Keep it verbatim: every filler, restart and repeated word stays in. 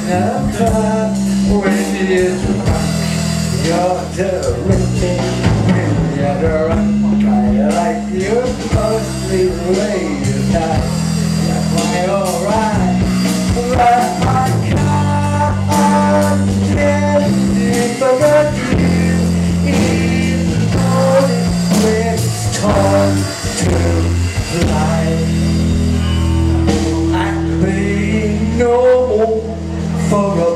a club when you drunk. You're terrific when you're drunk. I like you mostly the way you die. That's why you're right, but I can't get deeper than you. In the morning when it's time to fly, I'm paying no more for a